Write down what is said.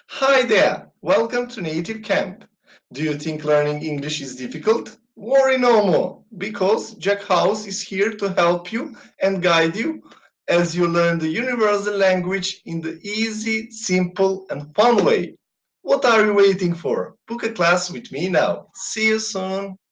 Hi there, welcome to Native Camp. Do you think learning English is difficult? Worry no more, because Jack House is here to help you and guide you as you learn the universal language in the easy, simple, and fun way. What are you waiting for? Book a class with me now. See you soon.